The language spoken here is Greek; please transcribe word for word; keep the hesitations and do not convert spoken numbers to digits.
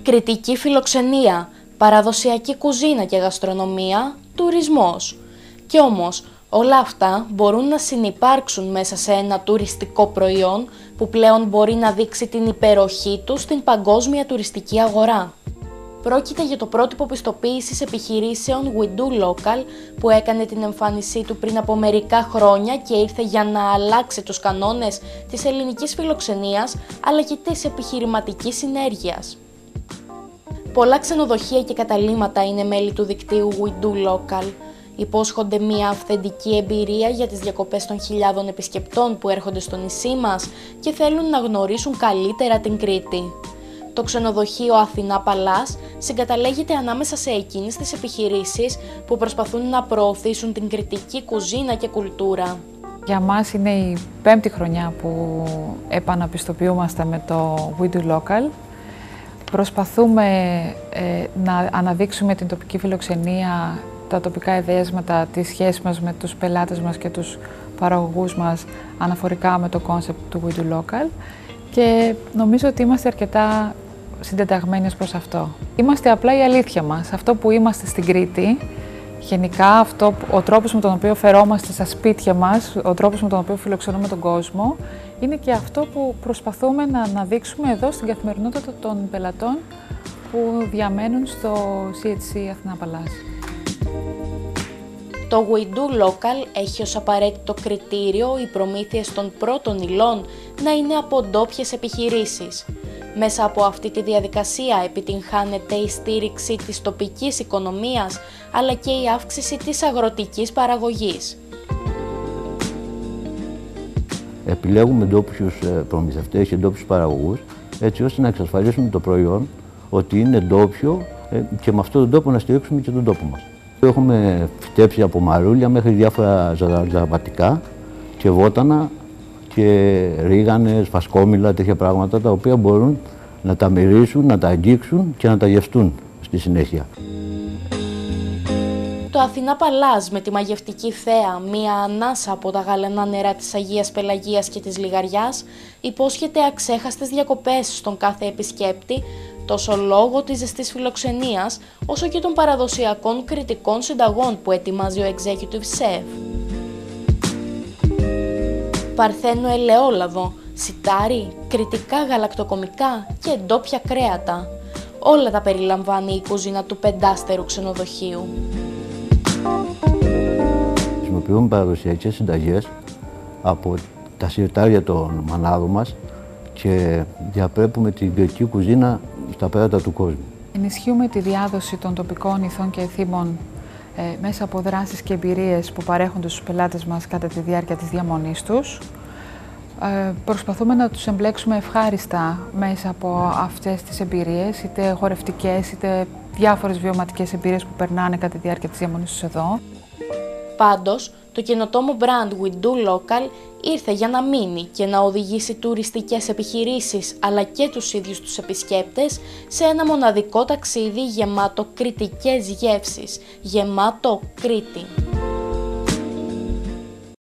κρητική φιλοξενία, παραδοσιακή κουζίνα και γαστρονομία, τουρισμός. Κι όμως, όλα αυτά μπορούν να συνυπάρξουν μέσα σε ένα τουριστικό προϊόν που πλέον μπορεί να δείξει την υπεροχή του στην παγκόσμια τουριστική αγορά. Πρόκειται για το πρότυπο πιστοποίησης επιχειρήσεων We Do Local που έκανε την εμφάνισή του πριν από μερικά χρόνια και ήρθε για να αλλάξει τους κανόνες της ελληνικής φιλοξενίας αλλά και της επιχειρηματικής συνέργειας. Πολλά ξενοδοχεία και καταλύματα είναι μέλη του δικτύου We Do Local. Υπόσχονται μια αυθεντική εμπειρία για τις διακοπές των χιλιάδων επισκεπτών που έρχονται στο νησί μας και θέλουν να γνωρίσουν καλύτερα την Κρήτη. Το ξενοδοχείο Αθηνά Παλάς συγκαταλέγεται ανάμεσα σε εκείνες τις επιχειρήσεις που προσπαθούν να προωθήσουν την κρητική κουζίνα και κουλτούρα. Για μας είναι η πέμπτη χρονιά που επαναπιστοποιούμαστε με το We Do Local. Προσπαθούμε ε, να αναδείξουμε την τοπική φιλοξενία, τα τοπικά εδέσματα, τη σχέση μας με τους πελάτες μας και τους παραγωγούς μας αναφορικά με το κόνσεπτ του We Do Local και νομίζω ότι είμαστε αρκετά συντεταγμένοι προς αυτό. Είμαστε απλά η αλήθεια μας, αυτό που είμαστε στην Κρήτη, γενικά αυτό, ο τρόπος με τον οποίο φερόμαστε στα σπίτια μας, ο τρόπος με τον οποίο φιλοξενούμε τον κόσμο, είναι και αυτό που προσπαθούμε να αναδείξουμε εδώ στην καθημερινότητα των πελατών που διαμένουν στο σι έιτς σι Αθηνά Παλάς. Το We Do Local έχει ως απαραίτητο κριτήριο οι προμήθειες των πρώτων υλών να είναι από ντόπιες επιχειρήσεις. Μέσα από αυτή τη διαδικασία επιτυγχάνεται η στήριξη της τοπικής οικονομίας, αλλά και η αύξηση της αγροτικής παραγωγής. Επιλέγουμε ντόπιους προμηθευτές και ντόπιους παραγωγούς, έτσι ώστε να εξασφαλίσουμε το προϊόν ότι είναι ντόπιο και με αυτόν τον τρόπο να στηρίξουμε και τον τόπο μας. Έχουμε φυτέψει από μαρούλια μέχρι διάφορα ζαραπατικά και βότανα και ρίγανες, φασκόμηλα, τέτοια πράγματα τα οποία μπορούν να τα μυρίσουν, να τα αγγίξουν και να τα γευστούν στη συνέχεια. Το Αθηνά Παλάς με τη μαγευτική θέα, μία ανάσα από τα γαλανά νερά της Αγίας Πελαγίας και της Λιγαριάς, υπόσχεται αξέχαστες διακοπές στον κάθε επισκέπτη, τόσο λόγω της ζεστής φιλοξενίας, όσο και των παραδοσιακών κρητικών συνταγών που ετοιμάζει ο executive chef. Παρθένο ελαιόλαδο, σιτάρι, κρητικά γαλακτοκομικά και ντόπια κρέατα. Όλα τα περιλαμβάνει η κουζίνα του πεντάστερου ξενοδοχείου. Χρησιμοποιούμε παραδοσιακές συνταγές από τα σιρτάρια των μανάδων μας και διαπρέπουμε την κρητική κουζίνα στα πέρατα του κόσμου. Ενισχύουμε τη διάδοση των τοπικών ηθών και εθήμων ε, μέσα από δράσεις και εμπειρίες που παρέχονται στους πελάτες μας κατά τη διάρκεια της διαμονής τους. Ε, προσπαθούμε να τους εμπλέξουμε ευχάριστα μέσα από αυτές τις εμπειρίες, είτε χορευτικές, είτε διάφορες βιωματικές εμπειρίες που περνάνε κατά τη διάρκεια της διαμονής τους εδώ. Πάντως, το καινοτόμο brand We Do Local ήρθε για να μείνει και να οδηγήσει τουριστικές επιχειρήσεις αλλά και τους ίδιους τους επισκέπτες σε ένα μοναδικό ταξίδι γεμάτο κρητικές γεύσεις, γεμάτο Κρήτη.